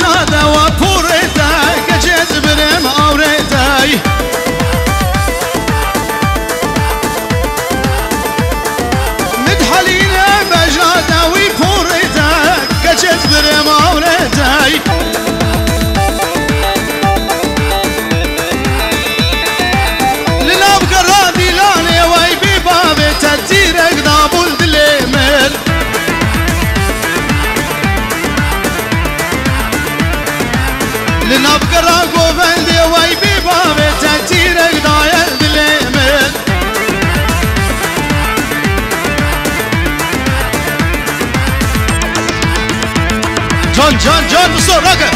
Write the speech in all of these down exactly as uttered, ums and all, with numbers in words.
بجاده و پورده گجت برم آورده مدحلین بجاده و پورده گجت برم آورده لناب قرادي لاني واي ببابي تديرك دابول دليمر لناب قراقو بندي واي ببابي تديرك دايل دليمر جان جان جان بصورك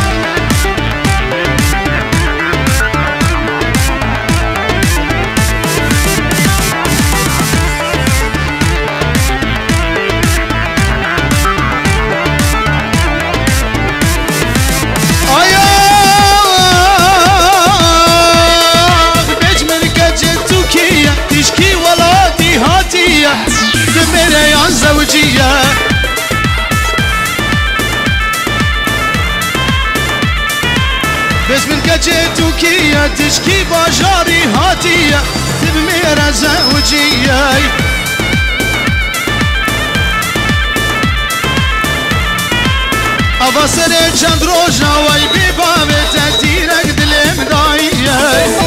بمريان زوجية بس من كجيت وكية تشكي بجاري هاتية بمريان زوجية أبصر جند روجا وي ببابي تديرك دلم داية